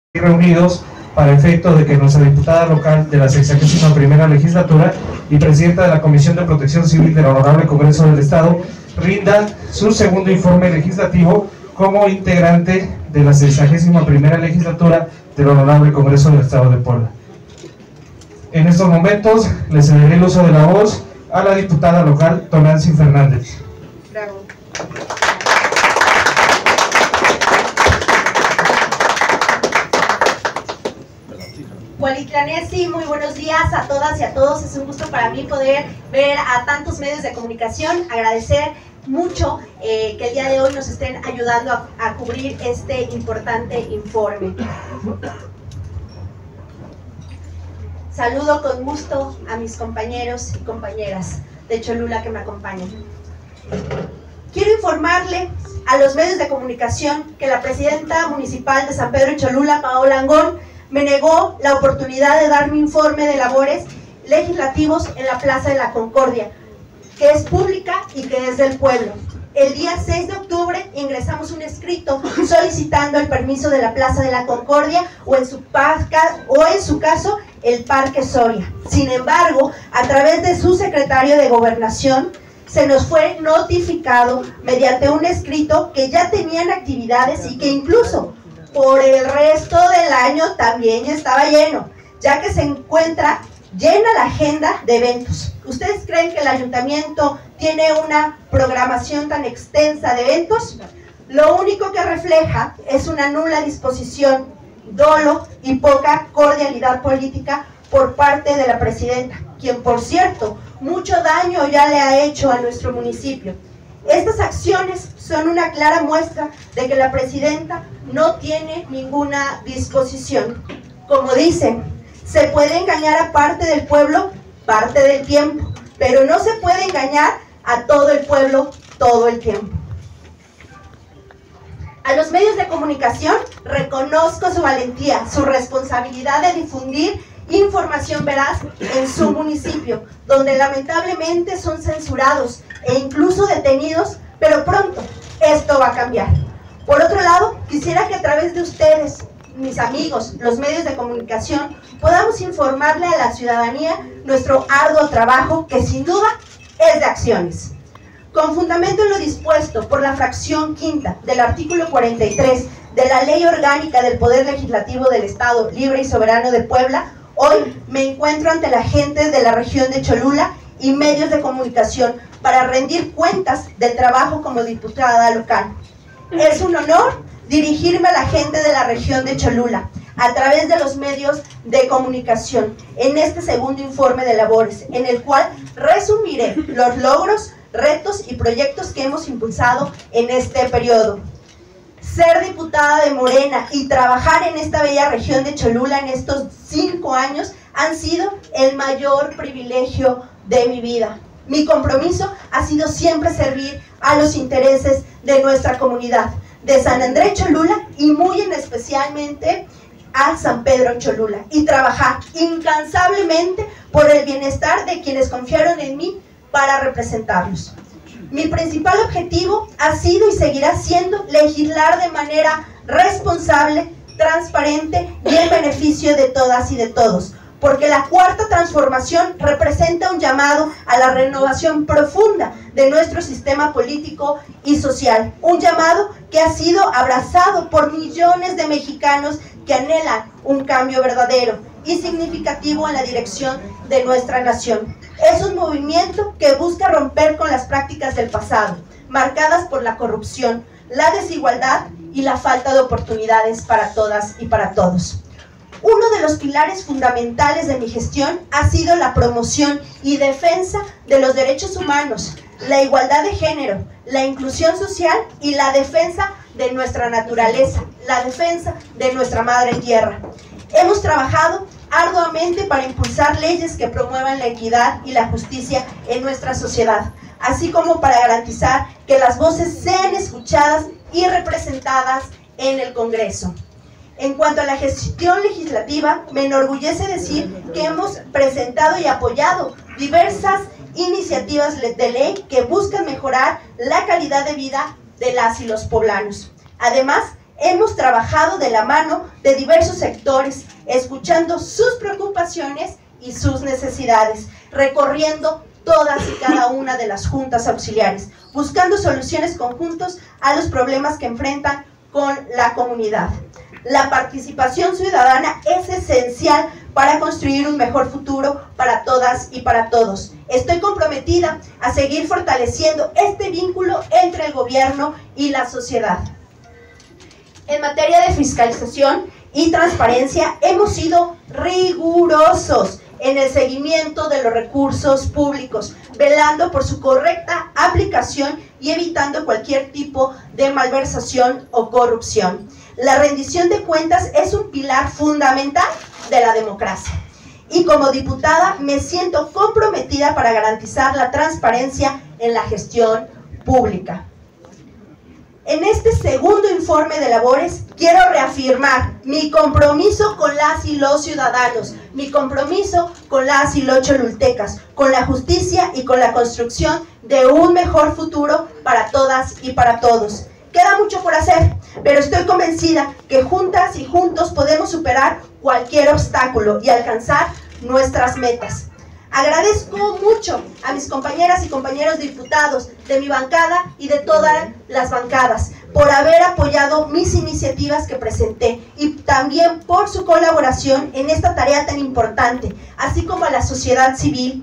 reunidos para efecto de que nuestra diputada local de la 61ª legislatura y presidenta de la Comisión de Protección Civil del Honorable Congreso del Estado rinda su segundo informe legislativo como integrante de la 61ª legislatura del Honorable Congreso del Estado de Puebla. En estos momentos le cederé el uso de la voz a la diputada local Tonancy Fernández. Bravo. Hualitlanesi, muy buenos días a todas y a todos. Es un gusto para mí poder ver a tantos medios de comunicación. Agradecer mucho que el día de hoy nos estén ayudando a cubrir este importante informe. Saludo con gusto a mis compañeros y compañeras de Cholula que me acompañan. Quiero informarle a los medios de comunicación que la presidenta municipal de San Pedro Cholula, Paola Angón, me negó la oportunidad de dar mi informe de labores legislativos en la Plaza de la Concordia, que es pública y que es del pueblo. El día 6 de octubre ingresamos un escrito solicitando el permiso de la Plaza de la Concordia o en su caso el Parque Soria. Sin embargo, a través de su secretario de Gobernación, se nos fue notificado mediante un escrito que ya tenían actividades y que incluso por el resto del año también estaba lleno, ya que se encuentra llena la agenda de eventos. ¿Ustedes creen que el ayuntamiento tiene una programación tan extensa de eventos? Lo único que refleja es una nula disposición, dolo y poca cordialidad política por parte de la presidenta, quien, por cierto, mucho daño ya le ha hecho a nuestro municipio. Estas acciones son una clara muestra de que la presidenta no tiene ninguna disposición. Como dicen, se puede engañar a parte del pueblo, parte del tiempo, pero no se puede engañar a todo el pueblo todo el tiempo. A los medios de comunicación reconozco su valentía, su responsabilidad de difundir información veraz en su municipio, donde lamentablemente son censurados e incluso detenidos, pero pronto esto va a cambiar. Por otro lado, quisiera que a través de ustedes, mis amigos, los medios de comunicación, podamos informarle a la ciudadanía nuestro arduo trabajo, que sin duda es de acciones. Con fundamento en lo dispuesto por la fracción quinta del artículo 43 de la Ley Orgánica del Poder Legislativo del Estado Libre y Soberano de Puebla, hoy me encuentro ante la gente de la región de Cholula y medios de comunicación para rendir cuentas del trabajo como diputada local. Es un honor dirigirme a la gente de la región de Cholula a través de los medios de comunicación en este segundo informe de labores, en el cual resumiré los logros, retos y proyectos que hemos impulsado en este periodo. Ser diputada de Morena y trabajar en esta bella región de Cholula en estos 5 años han sido el mayor privilegio de mi vida. Mi compromiso ha sido siempre servir a los intereses de nuestra comunidad, de San Andrés Cholula y muy especialmente a San Pedro Cholula, y trabajar incansablemente por el bienestar de quienes confiaron en mí para representarlos. Mi principal objetivo ha sido y seguirá siendo legislar de manera responsable, transparente y en beneficio de todas y de todos, porque la cuarta transformación representa un llamado a la renovación profunda de nuestro sistema político y social, un llamado que ha sido abrazado por millones de mexicanos que anhelan un cambio verdadero y significativo en la dirección de nuestra nación. Es un movimiento que busca romper con las prácticas del pasado, marcadas por la corrupción, la desigualdad y la falta de oportunidades para todas y para todos. Uno de los pilares fundamentales de mi gestión ha sido la promoción y defensa de los derechos humanos, la igualdad de género, la inclusión social y la defensa de nuestra naturaleza, la defensa de nuestra madre tierra. Hemos trabajado arduamente para impulsar leyes que promuevan la equidad y la justicia en nuestra sociedad, así como para garantizar que las voces sean escuchadas y representadas en el Congreso. En cuanto a la gestión legislativa, me enorgullece decir que hemos presentado y apoyado diversas iniciativas de ley que buscan mejorar la calidad de vida de las y los poblanos. Además, hemos trabajado de la mano de diversos sectores, escuchando sus preocupaciones y sus necesidades, recorriendo todas y cada una de las juntas auxiliares, buscando soluciones conjuntas a los problemas que enfrentan con la comunidad. La participación ciudadana es esencial para construir un mejor futuro para todas y para todos. Estoy comprometida a seguir fortaleciendo este vínculo entre el gobierno y la sociedad. En materia de fiscalización y transparencia, hemos sido rigurosos en el seguimiento de los recursos públicos, velando por su correcta aplicación y evitando cualquier tipo de malversación o corrupción. La rendición de cuentas es un pilar fundamental de la democracia. Y como diputada me siento comprometida para garantizar la transparencia en la gestión pública. En este segundo informe de labores quiero reafirmar mi compromiso con las y los ciudadanos, mi compromiso con las y los cholultecas, con la justicia y con la construcción de un mejor futuro para todas y para todos. Queda mucho por hacer, pero estoy convencida que juntas y juntos podemos superar cualquier obstáculo y alcanzar nuestras metas. Agradezco mucho a mis compañeras y compañeros diputados de mi bancada y de todas las bancadas por haber apoyado mis iniciativas que presenté y también por su colaboración en esta tarea tan importante, así como a la sociedad civil,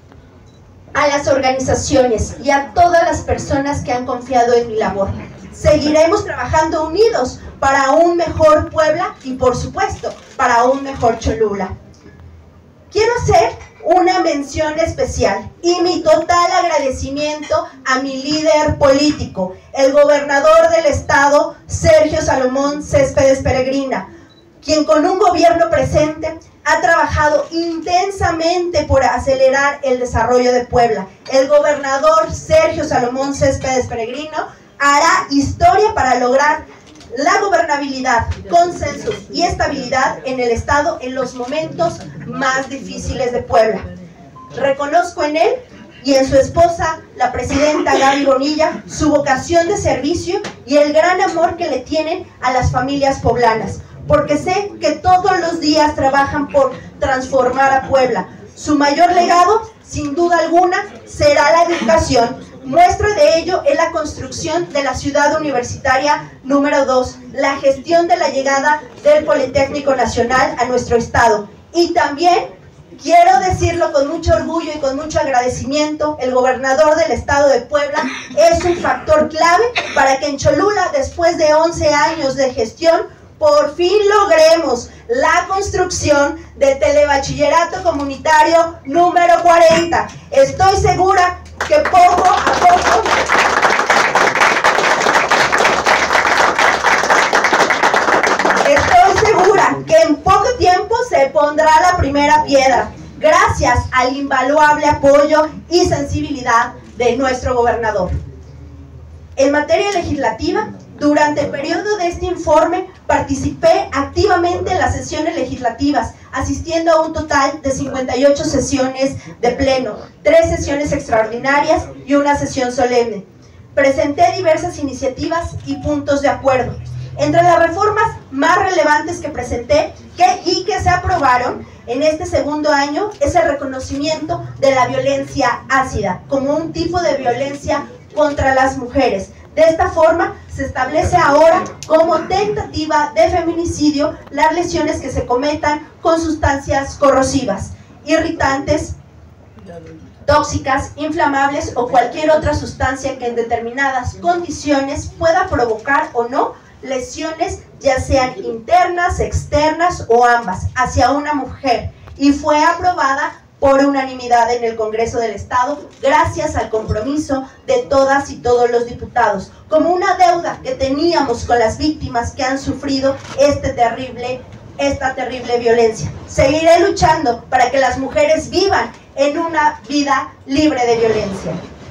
a las organizaciones y a todas las personas que han confiado en mi labor. Seguiremos trabajando unidos para un mejor Puebla y, por supuesto, para un mejor Cholula. Quiero hacer una mención especial y mi total agradecimiento a mi líder político, el gobernador del estado, Sergio Salomón Céspedes Peregrina, quien con un gobierno presente ha trabajado intensamente por acelerar el desarrollo de Puebla. El gobernador Sergio Salomón Céspedes Peregrino hará historia para lograr la gobernabilidad, consenso y estabilidad en el Estado en los momentos más difíciles de Puebla. Reconozco en él y en su esposa, la presidenta Gaby Bonilla, su vocación de servicio y el gran amor que le tienen a las familias poblanas, porque sé que todos los días trabajan por transformar a Puebla. Su mayor legado, sin duda alguna, será la educación. Muestra de ello es la construcción de la ciudad universitaria número 2, la gestión de la llegada del Politécnico Nacional a nuestro estado. Y también, quiero decirlo con mucho orgullo y con mucho agradecimiento, el gobernador del estado de Puebla es un factor clave para que en Cholula, después de 11 años de gestión, por fin logremos la construcción del telebachillerato comunitario número 40. Estoy segura que poco a poco que en poco tiempo se pondrá la primera piedra, gracias al invaluable apoyo y sensibilidad de nuestro gobernador. En materia legislativa, durante el periodo de este informe participé activamente en las sesiones legislativas, asistiendo a un total de 58 sesiones de pleno, 3 sesiones extraordinarias y una sesión solemne. Presenté diversas iniciativas y puntos de acuerdo. Entre las reformas más relevantes que presenté y que se aprobaron en este segundo año es el reconocimiento de la violencia ácida como un tipo de violencia contra las mujeres. De esta forma, se establece ahora como tentativa de feminicidio las lesiones que se cometan con sustancias corrosivas, irritantes, tóxicas, inflamables o cualquier otra sustancia que en determinadas condiciones pueda provocar o no lesiones, ya sean internas, externas o ambas, hacia una mujer, y fue aprobada por unanimidad en el Congreso del Estado, gracias al compromiso de todas y todos los diputados, como una deuda que teníamos con las víctimas que han sufrido esta terrible violencia. Seguiré luchando para que las mujeres vivan en una vida libre de violencia.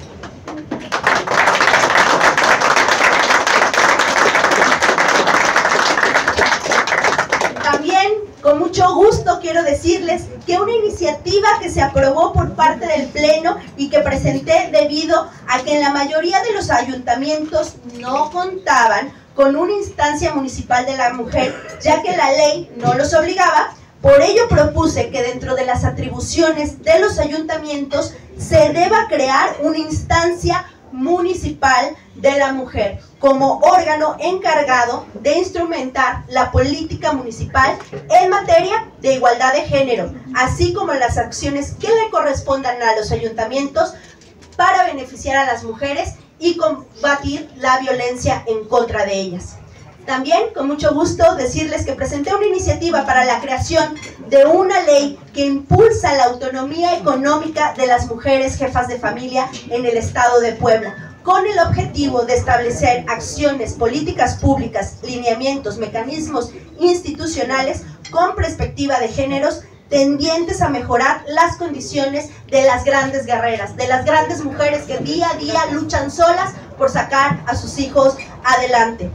También, con mucho gusto, quiero decirles que una iniciativa que se aprobó por parte del Pleno y que presenté debido a que en la mayoría de los ayuntamientos no contaban con una instancia municipal de la mujer, ya que la ley no los obligaba. Por ello propuse que dentro de las atribuciones de los ayuntamientos se deba crear una instancia municipal de la mujer como órgano encargado de instrumentar la política municipal en materia de igualdad de género, así como las acciones que le correspondan a los ayuntamientos para beneficiar a las mujeres y combatir la violencia en contra de ellas. También, con mucho gusto, decirles que presenté una iniciativa para la creación de una ley que impulsa la autonomía económica de las mujeres jefas de familia en el estado de Puebla, con el objetivo de establecer acciones, políticas públicas, lineamientos, mecanismos institucionales con perspectiva de géneros tendientes a mejorar las condiciones de las grandes guerreras, de las grandes mujeres que día a día luchan solas por sacar a sus hijos adelante.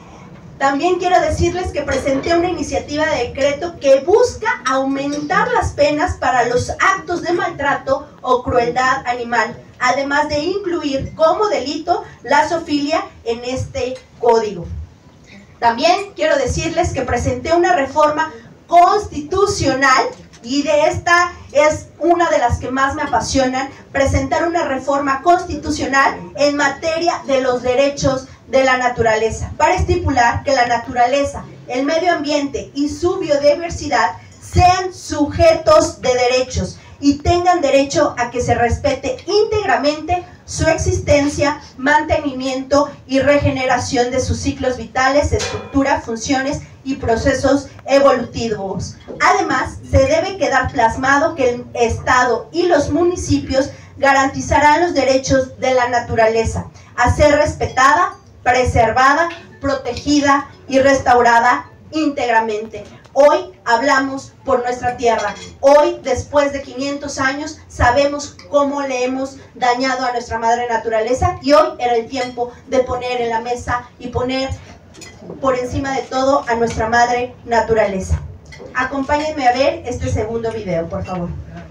También quiero decirles que presenté una iniciativa de decreto que busca aumentar las penas para los actos de maltrato o crueldad animal, además de incluir como delito la zoofilia en este código. También quiero decirles que presenté una reforma constitucional, y de esta es una de las que más me apasionan, presentar una reforma constitucional en materia de los derechos de la naturaleza, para estipular que la naturaleza, el medio ambiente y su biodiversidad sean sujetos de derechos y tengan derecho a que se respete íntegramente su existencia, mantenimiento y regeneración de sus ciclos vitales, estructura, funciones y procesos evolutivos. Además, se debe quedar plasmado que el Estado y los municipios garantizarán los derechos de la naturaleza a ser respetada, preservada, protegida y restaurada íntegramente. Hoy hablamos por nuestra tierra. Hoy, después de 500 años, sabemos cómo le hemos dañado a nuestra madre naturaleza, y hoy era el tiempo de poner en la mesa y poner por encima de todo a nuestra madre naturaleza. Acompáñenme a ver este segundo video, por favor.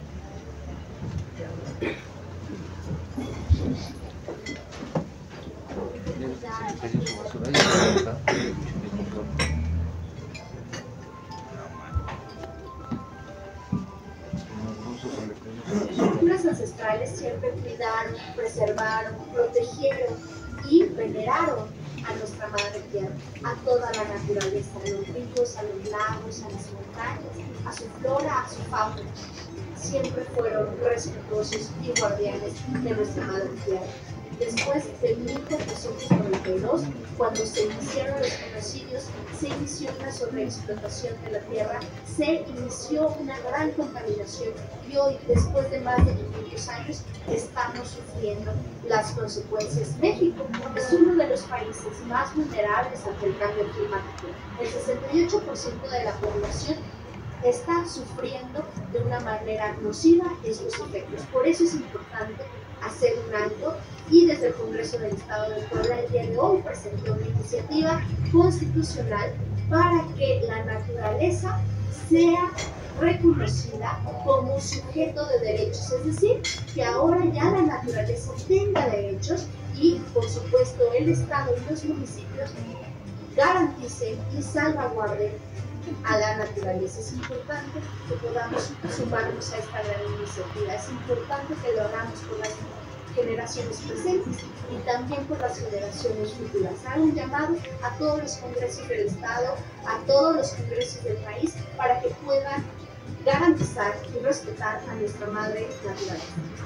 Las culturas ancestrales siempre cuidaron, preservaron, protegieron y veneraron a nuestra madre tierra, a toda la naturaleza, a los ríos, a los lagos, a las montañas, a su flora, a su fauna. Siempre fueron respetuosos y guardianes de nuestra madre tierra. Después de 1492, cuando se iniciaron los genocidios, se inició una sobreexplotación de la tierra, se inició una gran contaminación, y hoy, después de más de 500 años, estamos sufriendo las consecuencias. México es uno de los países más vulnerables ante el cambio climático. El 68% de la población está sufriendo de una manera nociva estos efectos. Por eso es importante hacer un alto, y desde el Congreso del Estado de Puebla el día de hoy presenté una iniciativa constitucional para que la naturaleza sea reconocida como sujeto de derechos, es decir, que ahora ya la naturaleza tenga derechos, y por supuesto el Estado y los municipios garanticen y salvaguarden a la naturaleza. Es importante que podamos sumarnos a esta gran iniciativa, es importante que lo hagamos por las generaciones presentes y también por las generaciones futuras. Hago un llamado a todos los congresos del Estado, a todos los congresos del país, para que puedan garantizar y respetar a nuestra madre naturaleza.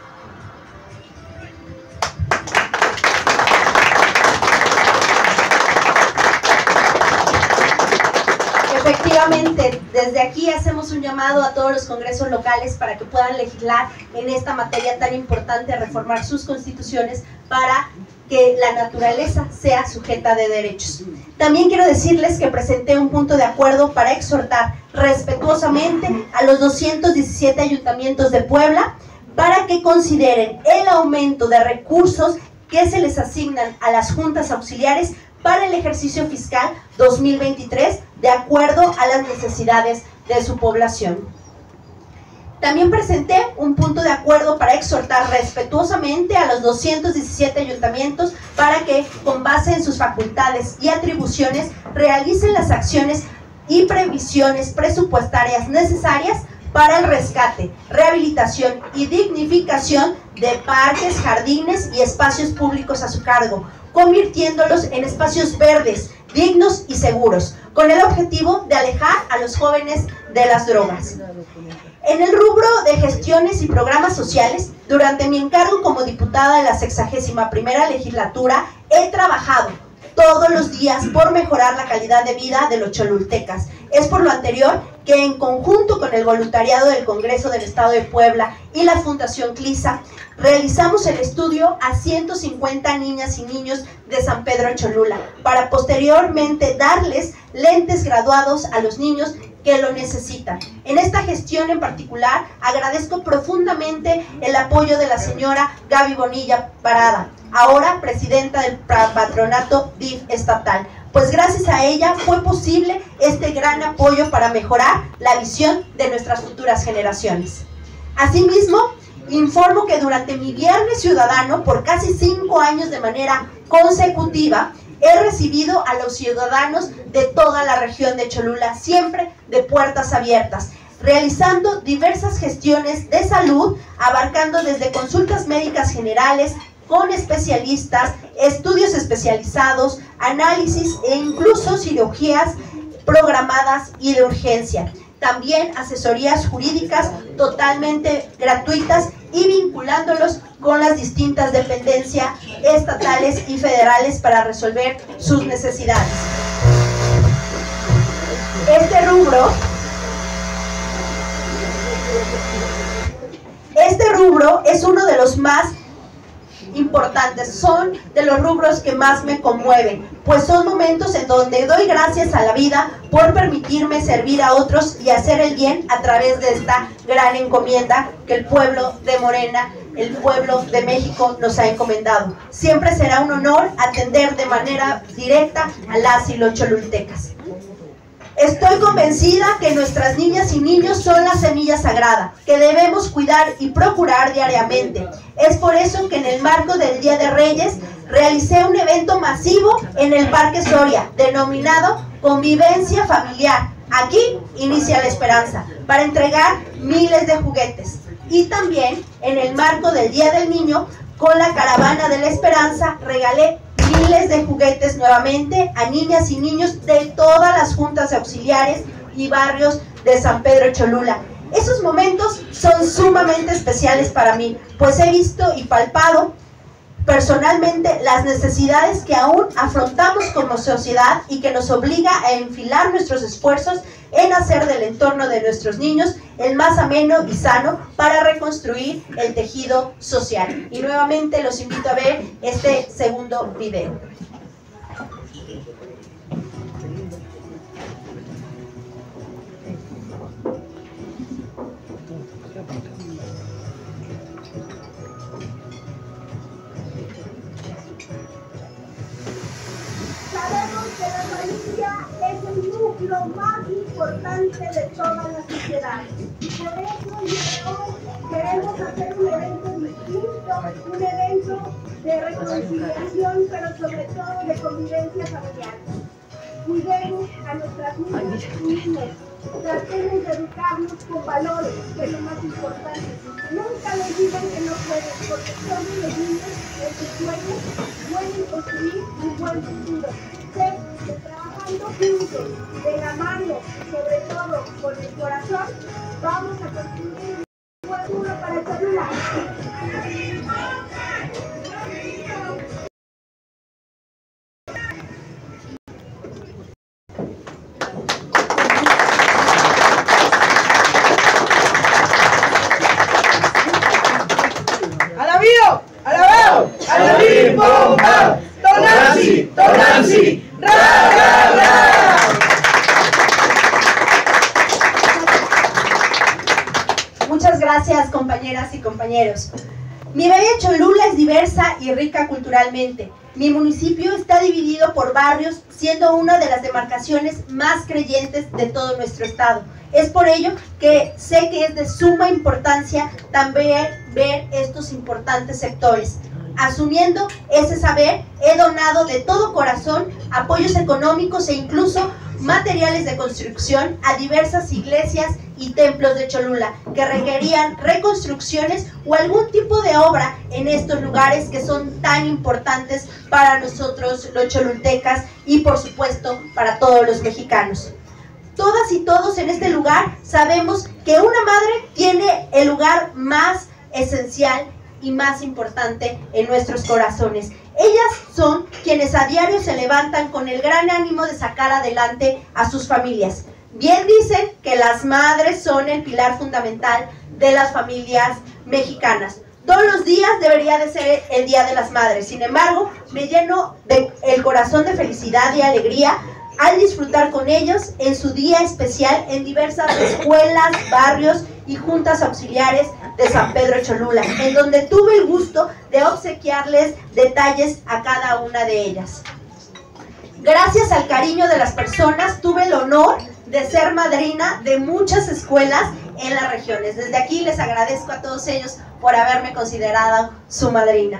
Efectivamente, desde aquí hacemos un llamado a todos los congresos locales para que puedan legislar en esta materia tan importante, reformar sus constituciones para que la naturaleza sea sujeta de derechos. También quiero decirles que presenté un punto de acuerdo para exhortar respetuosamente a los 217 ayuntamientos de Puebla para que consideren el aumento de recursos que se les asignan a las juntas auxiliares para el ejercicio fiscal 2023, de acuerdo a las necesidades de su población. También presenté un punto de acuerdo para exhortar respetuosamente a los 217 ayuntamientos para que, con base en sus facultades y atribuciones, realicen las acciones y previsiones presupuestarias necesarias para el rescate, rehabilitación y dignificación de parques, jardines y espacios públicos a su cargo, convirtiéndolos en espacios verdes, dignos y seguros, con el objetivo de alejar a los jóvenes de las drogas. En el rubro de gestiones y programas sociales, durante mi encargo como diputada de la 61ª legislatura, he trabajado todos los días por mejorar la calidad de vida de los cholultecas. Es por lo anterior que, en conjunto con el voluntariado del Congreso del Estado de Puebla y la Fundación CLISA, realizamos el estudio a 150 niñas y niños de San Pedro Cholula, para posteriormente darles lentes graduados a los niños que lo necesitan. En esta gestión en particular, agradezco profundamente el apoyo de la señora Gaby Bonilla Parada, ahora presidenta del patronato DIF estatal, pues gracias a ella fue posible este gran apoyo para mejorar la visión de nuestras futuras generaciones. Asimismo, informo que durante mi Viernes Ciudadano, por casi 5 años de manera consecutiva, he recibido a los ciudadanos de toda la región de Cholula, siempre de puertas abiertas, realizando diversas gestiones de salud, abarcando desde consultas médicas generales, con especialistas, estudios especializados, análisis e incluso cirugías programadas y de urgencia. También asesorías jurídicas totalmente gratuitas y vinculándolos con las distintas dependencias estatales y federales para resolver sus necesidades. Este rubro es uno de los más importantes, son de los rubros que más me conmueven, pues son momentos en donde doy gracias a la vida por permitirme servir a otros y hacer el bien a través de esta gran encomienda que el pueblo de Morena, el pueblo de México nos ha encomendado. Siempre será un honor atender de manera directa a las y los cholultecas. Estoy convencida que nuestras niñas y niños son la semilla sagrada, que debemos cuidar y procurar diariamente. Es por eso que en el marco del Día de Reyes realicé un evento masivo en el Parque Soria, denominado Convivencia Familiar. Aquí inicia la esperanza, para entregar miles de juguetes. Y también en el marco del Día del Niño, con la Caravana de la Esperanza, regalé miles de juguetes nuevamente a niñas y niños de todas las juntas auxiliares y barrios de San Pedro Cholula. Esos momentos son sumamente especiales para mí, pues he visto y palpado personalmente las necesidades que aún afrontamos como sociedad y que nos obliga a enfilar nuestros esfuerzos en hacer del entorno de nuestros niños el más ameno y sano para reconstruir el tejido social. Y nuevamente los invito a ver este segundo video. Sabemos que la familia es el núcleo más importante de toda la sociedad. Y por eso hoy queremos hacer un evento distinto, un evento de reconciliación, pero sobre todo de convivencia familiar. Cuidemos a nuestras niñas y niños, tratemos de educarnos con valores, que es lo más importante. Nunca les digan que no pueden, porque todos los niños en sus sueños pueden construir un buen futuro. Sé que trabajando juntos, de la mano, sobre todo con el corazón, vamos a construir un buen futuro para Cholula. ¡Alabao! ¡Alabim, bomba! ¡Tonanzi! ¡Tonanzi! ¡Ra, ra, ra! Muchas gracias, compañeras y compañeros. Mi bella Cholula es diversa y rica culturalmente. Mi municipio está dividido por barrios siendo una de las demarcaciones más creyentes de todo nuestro estado. Es por ello que sé que es de suma importancia también ver estos importantes sectores. Asumiendo ese saber, he donado de todo corazón apoyos económicos e incluso materiales de construcción a diversas iglesias y templos de Cholula que requerían reconstrucciones o algún tipo de obra en estos lugares que son tan importantes para nosotros los cholultecas y por supuesto para todos los mexicanos. Todas y todos en este lugar sabemos que una madre tiene el lugar más esencial y más importante en nuestros corazones. Ellas son quienes a diario se levantan con el gran ánimo de sacar adelante a sus familias. Bien dicen que las madres son el pilar fundamental de las familias mexicanas. Todos los días debería de ser el Día de las Madres. Sin embargo, me lleno el corazón de felicidad y alegría al disfrutar con ellos en su día especial en diversas escuelas, barrios y juntas auxiliares de San Pedro Cholula, en donde tuve el gusto de obsequiarles detalles a cada una de ellas. Gracias al cariño de las personas, tuve el honor de ser madrina de muchas escuelas en las regiones. Desde aquí les agradezco a todos ellos por haberme considerado su madrina.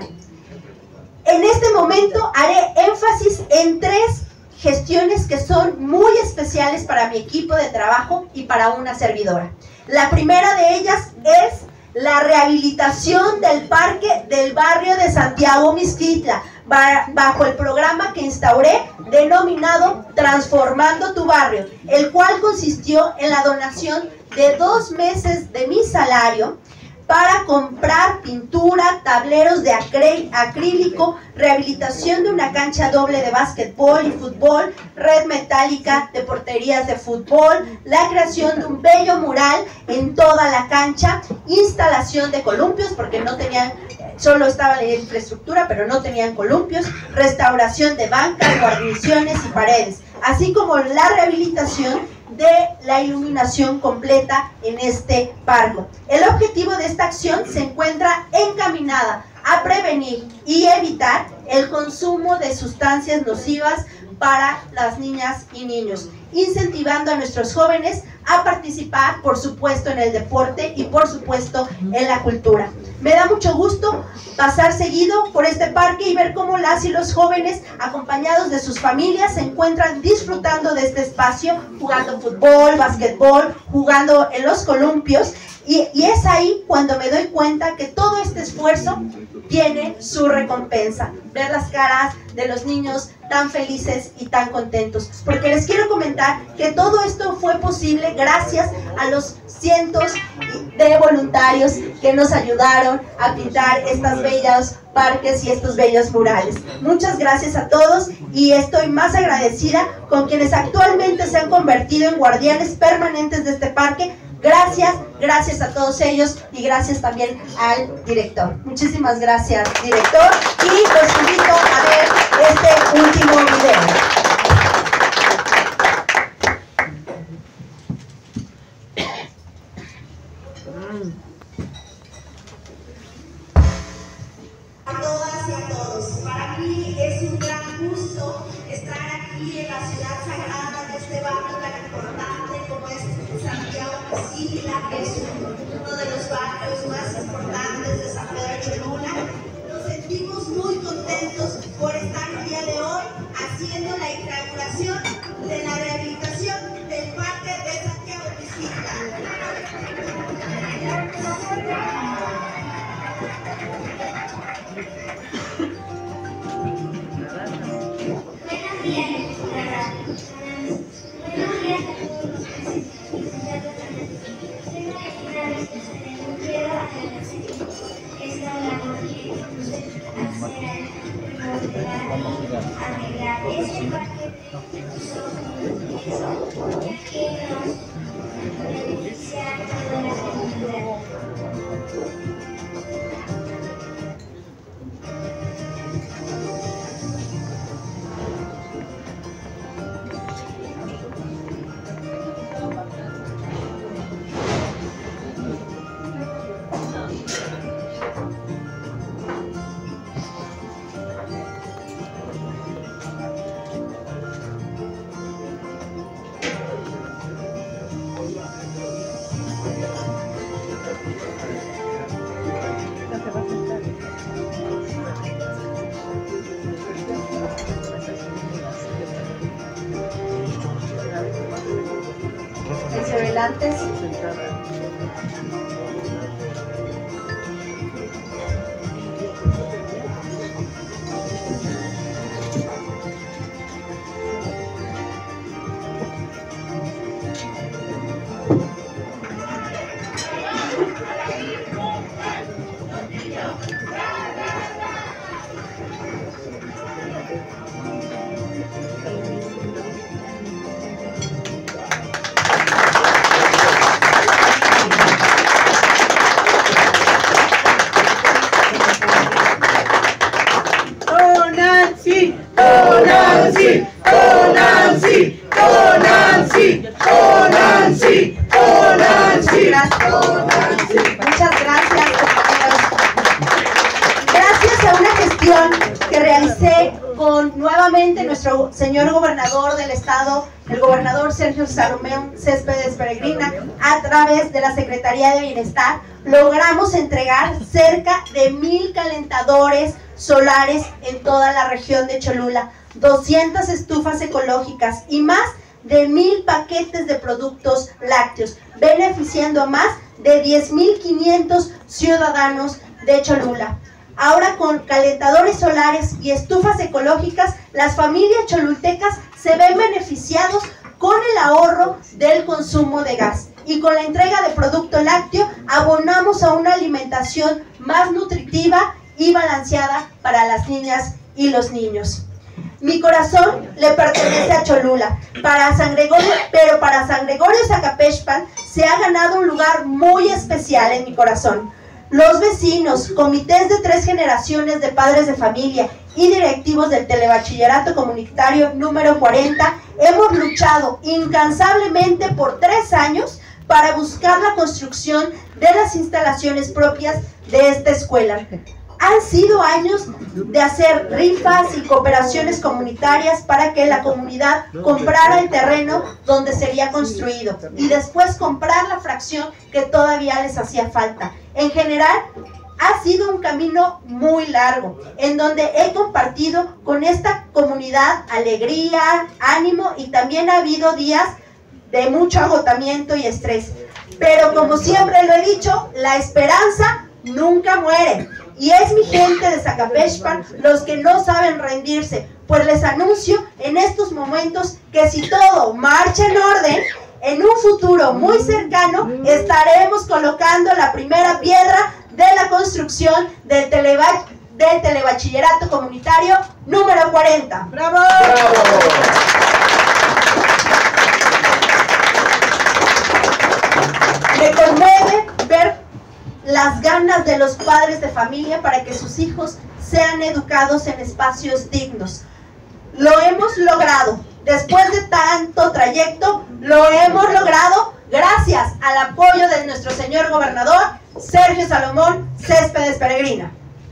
En este momento haré énfasis en 3 gestiones que son muy especiales para mi equipo de trabajo y para una servidora. La primera de ellas es la rehabilitación del parque del barrio de Santiago Mixquitla, bajo el programa que instauré denominado Transformando tu Barrio, el cual consistió en la donación de 2 meses de mi salario para comprar pintura, tableros de acrílico, rehabilitación de una cancha doble de básquetbol y fútbol, red metálica de porterías de fútbol, la creación de un bello mural en toda la cancha, instalación de columpios, porque no tenían, solo estaba la infraestructura, pero no tenían columpios, restauración de bancas, guarniciones y paredes, así como la rehabilitación de la iluminación completa en este parque. El objetivo de esta acción se encuentra encaminada a prevenir y evitar el consumo de sustancias nocivas para las niñas y niños, incentivando a nuestros jóvenes a participar, por supuesto, en el deporte y por supuesto en la cultura. Me da mucho gusto pasar seguido por este parque y ver cómo las y los jóvenes, acompañados de sus familias, se encuentran disfrutando de este espacio, jugando fútbol, básquetbol, jugando en los columpios, y es ahí cuando me doy cuenta que todo este esfuerzo tiene su recompensa. Ver las caras de los niños tan felices y tan contentos, porque les quiero comentar que todo esto fue posible gracias a los cientos de voluntarios que nos ayudaron a pintar estos bellos parques y estos bellos murales. Muchas gracias a todos y estoy más agradecida con quienes actualmente se han convertido en guardianes permanentes de este parque. Gracias a todos ellos y gracias también al director. Muchísimas gracias, director, y los invito a ver este último video. A todas y a todos, para mí es un gran gusto estar aquí en la ciudad sagrada de este barrio tan importante como es Santiago Mixquitla, que es uno de los barrios más importantes de San Pedro Cholula. Nos sentimos muy contentos por estar el día de hoy haciendo la inauguración de la rehabilitación del parque de Santiago Mixquitla. adelante. Muchas gracias, compañeros. Gracias a una gestión que realicé con nuevamente nuestro señor gobernador del estado, el gobernador Sergio Salomón Céspedes Peregrina, a través de la Secretaría de Bienestar, logramos entregar cerca de 1000 calentadores solares en toda la región de Cholula, 200 estufas ecológicas y más de 1000 paquetes de productos lácteos, beneficiando a más de 10.500 ciudadanos de Cholula. Ahora, con calentadores solares y estufas ecológicas, las familias cholultecas se ven beneficiados con el ahorro del consumo de gas. Y con la entrega de producto lácteo, abonamos a una alimentación más nutritiva y balanceada para las niñas y los niños. Mi corazón le pertenece a Cholula, pero para San Gregorio Zacapexpan se ha ganado un lugar muy especial en mi corazón. Los vecinos, comités de 3 generaciones de padres de familia y directivos del Telebachillerato Comunitario número 40, hemos luchado incansablemente por 3 años para buscar la construcción de las instalaciones propias de esta escuela. Han sido años de hacer rifas y cooperaciones comunitarias para que la comunidad comprara el terreno donde sería construido y después comprar la fracción que todavía les hacía falta. En general, ha sido un camino muy largo, en donde he compartido con esta comunidad alegría, ánimo, y también ha habido días de mucho agotamiento y estrés. Pero como siempre lo he dicho, la esperanza nunca muere. Y es mi gente de Zacapexpan los que no saben rendirse, pues les anuncio en estos momentos que si todo marcha en orden, en un futuro muy cercano estaremos colocando la primera piedra de la construcción del Telebachillerato Comunitario número 40. ¡Bravo! ¡Bravo! Me conmueve ver las ganas de los padres de familia para que sus hijos sean educados en espacios dignos. Lo hemos logrado. Después de tanto trayecto, lo hemos logrado gracias al apoyo de nuestro señor gobernador, Sergio Salomón Céspedes Peregrina.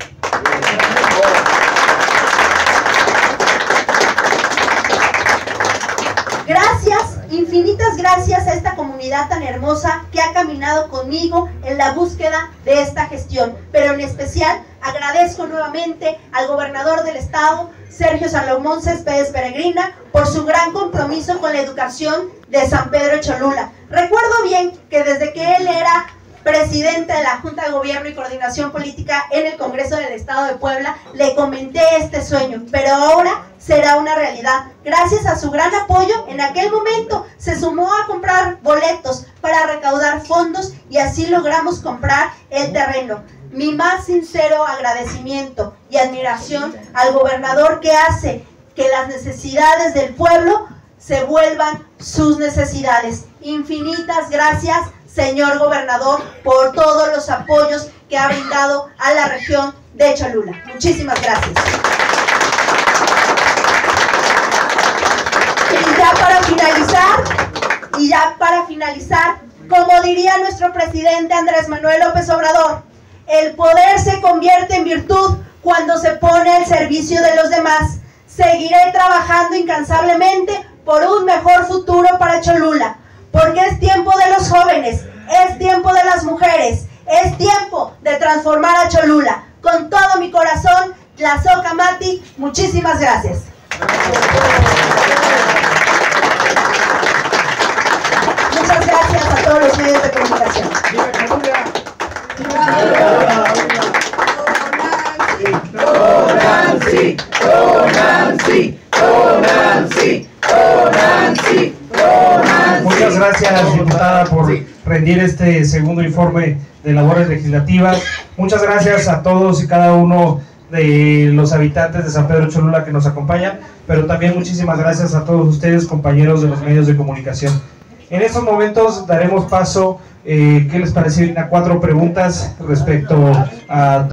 Gracias, infinitas gracias a esta comunidad tan hermosa que ha caminado conmigo en la búsqueda de esta gestión, pero en especial agradezco nuevamente al gobernador del estado, Sergio Salomón Céspedes Peregrina, por su gran compromiso con la educación de San Pedro Cholula. Recuerdo bien que desde que él era presidente de la Junta de Gobierno y Coordinación Política en el Congreso del Estado de Puebla, le comenté este sueño, pero ahora será una realidad. Gracias a su gran apoyo, en aquel momento se sumó a comprar boletos para recaudar fondos y así logramos comprar el terreno. Mi más sincero agradecimiento y admiración al gobernador, que hace que las necesidades del pueblo se vuelvan sus necesidades. Infinitas gracias, señor gobernador, por todos los apoyos que ha brindado a la región de Cholula. Muchísimas gracias. Y ya para finalizar, como diría nuestro presidente Andrés Manuel López Obrador, el poder se convierte en virtud cuando se pone al servicio de los demás. Seguiré trabajando incansablemente por un mejor futuro para Cholula, porque es tiempo de los jóvenes, es tiempo de las mujeres, es tiempo de transformar a Cholula. Con todo mi corazón, Tlazohca Mati, muchísimas gracias. Muchas gracias a gracias, diputada, por rendir este segundo informe de labores legislativas. Muchas gracias a todos y cada uno de los habitantes de San Pedro Cholula que nos acompañan, pero también muchísimas gracias a todos ustedes, compañeros de los medios de comunicación. En estos momentos daremos paso, ¿qué les parece? A 4 preguntas respecto a